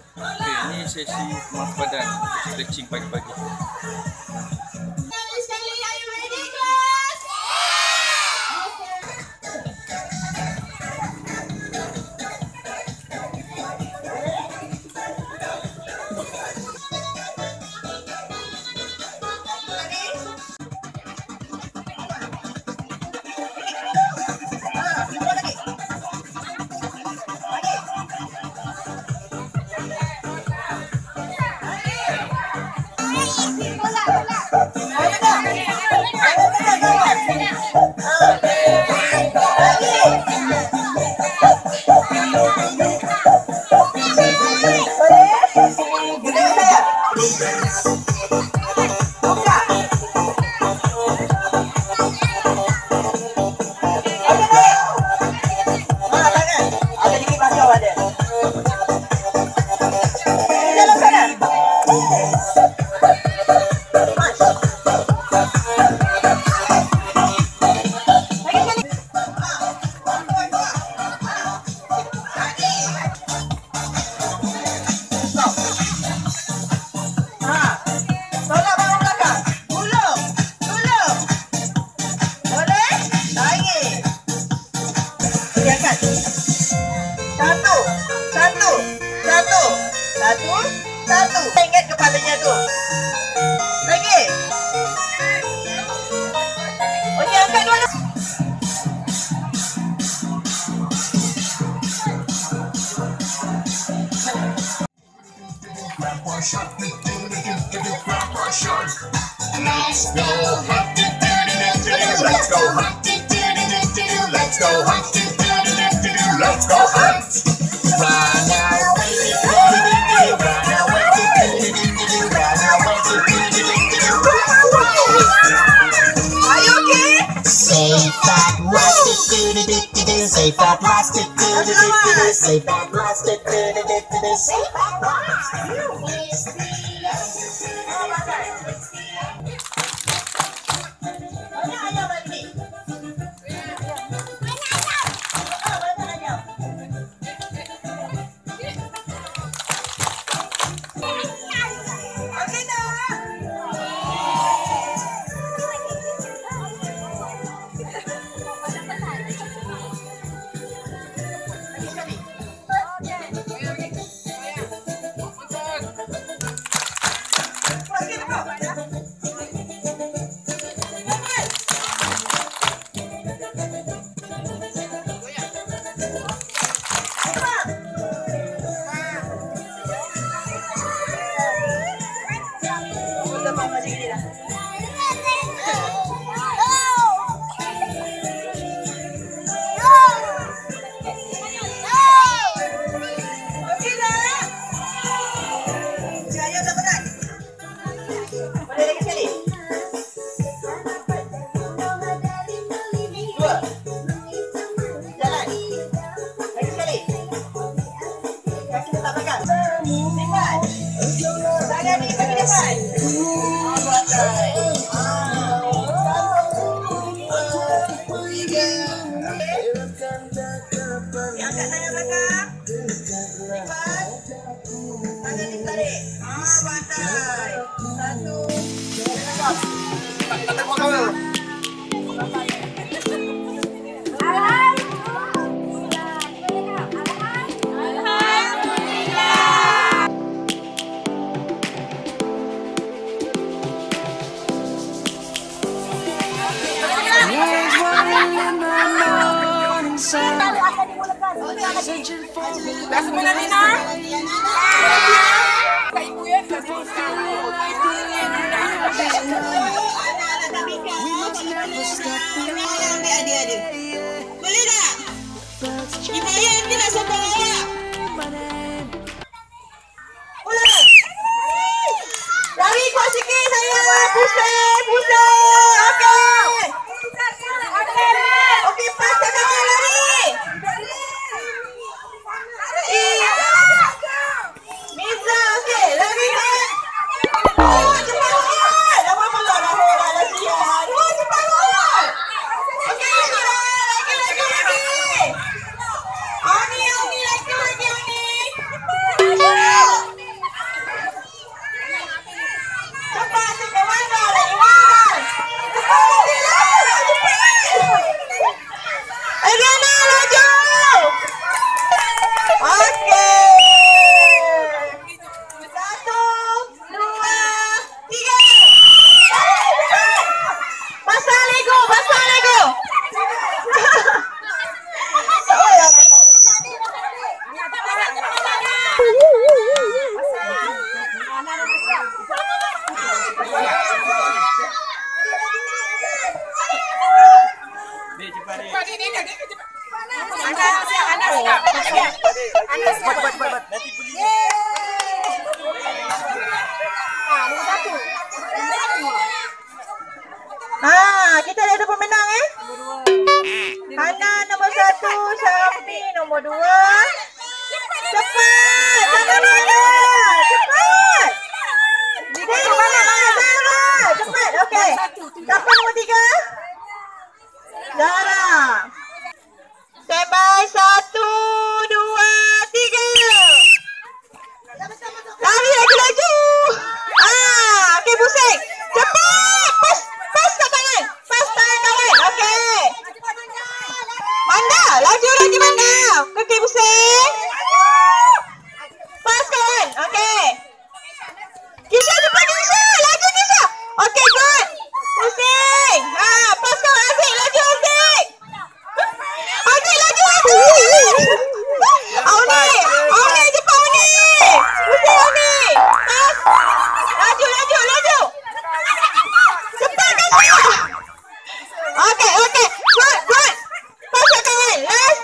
Okey, ini sesi kemas badan untuk stretching pagi-pagi. Satu. Ingat kepalanya tu. Lagi. Okey, angkat dua. Let's go hunt. Say fat plastic, say fat plastic, say fat plastic. Boleh tak? Hidayah nanti nak sokong awak. Boleh. Lari kuat sikit saya. Pusing. Okey. Okey, pas kakak lari. Miza, okey. Lari kan. Oh, cepat. Dah berapa lama dah siap. Oh, cepat. Okey, lagi. Cepat. Nanti beli. Kita ada pemenang Hana nombor 1, Syafi nombor 2. Cepat, jangan mana. Cepat. Cepat, okey. Siapa nombor 3? Zara. Standby 1, 2, 3. Lari laju. Okey pusing. Cepat. Pas kat tangan. Pas tangan kawan. Okey. Manda, laju Manda. Okey pusing. Pas kawan. Okey. Kisha cepat Kisha. Laju Kisha. Okey good. Pusing. Pas kawan Aziz. Laju Aziz. Aziz laju Aziz. Auni cepat Auni. Pusing Auni. Pas. Laju. Cepat Kisha. Okey. Good. Pas kawan. Last.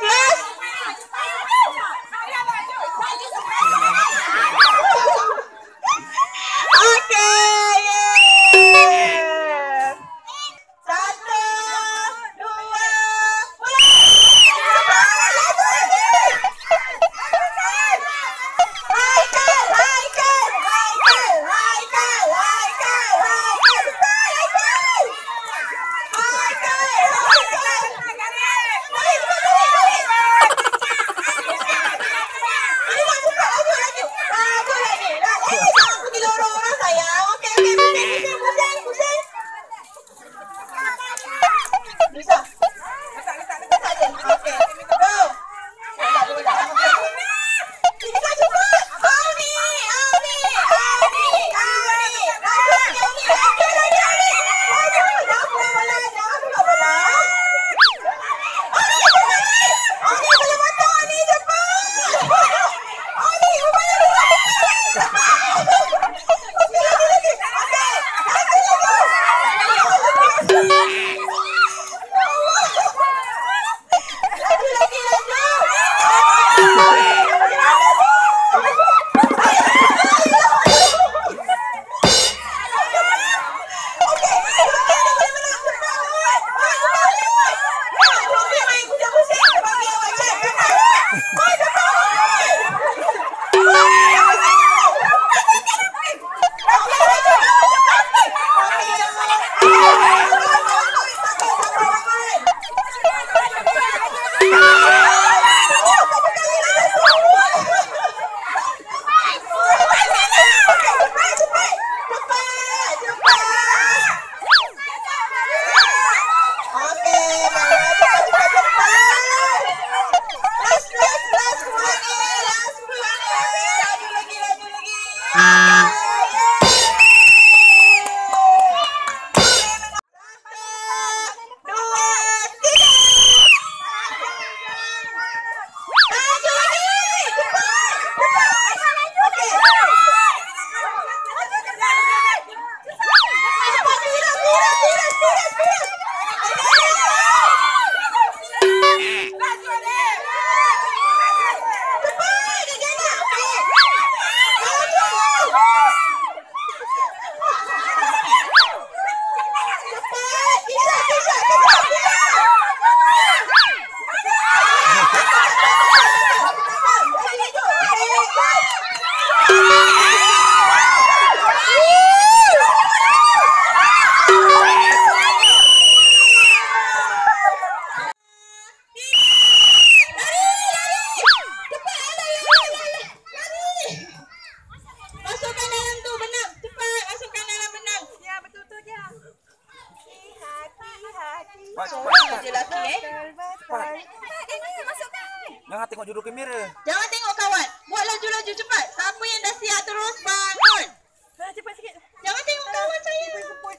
Jangan tengok judul kamera. Jangan tengok kawan. Buat laju-laju cepat. Siapa yang dah siap terus bangun. Cepat sikit. Jangan tengok kawan saya.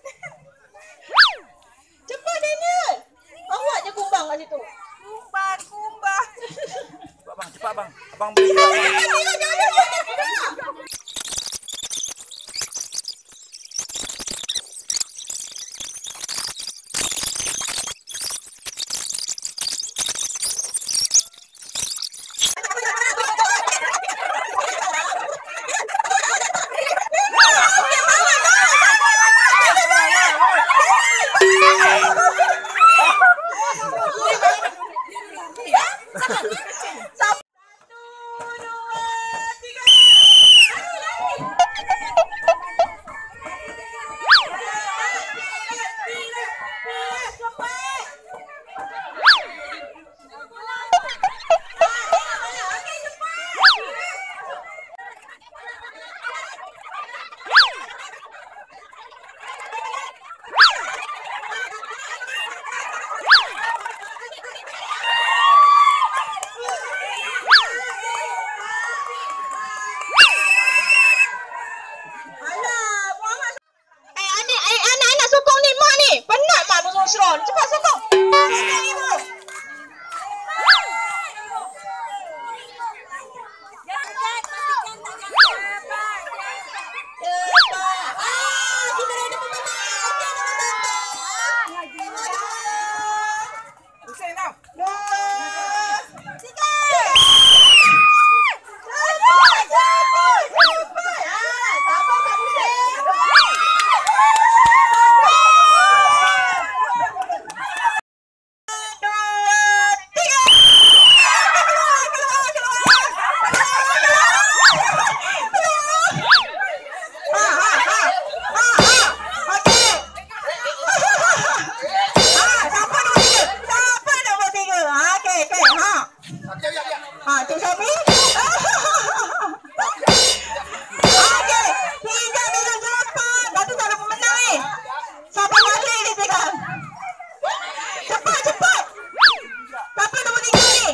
Cepat Daniel. Awak je kumbang kat situ. Kumbang. Cepat bang. Abang beli. Satu, dua, tiga. Ayo lari. Cepat. Anak-anak sokong ni mak ni. Penat mak tolong Syron. Cepat sokong. Sokong ibu. Cepat. Kita dah ada pemenang. Okey, nak menang. Dua, tiga. Cik Syafi. Okey, 3-8. Dah tu tak ada pemenang ni. Siapa lagi ni tekan? Cepat, cepat. Siapa nombor 3 ni?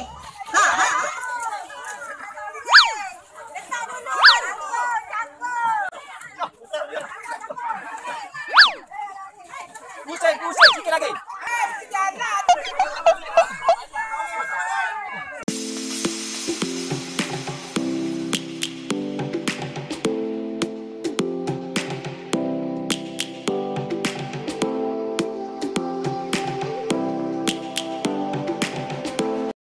Pusing sikit lagi.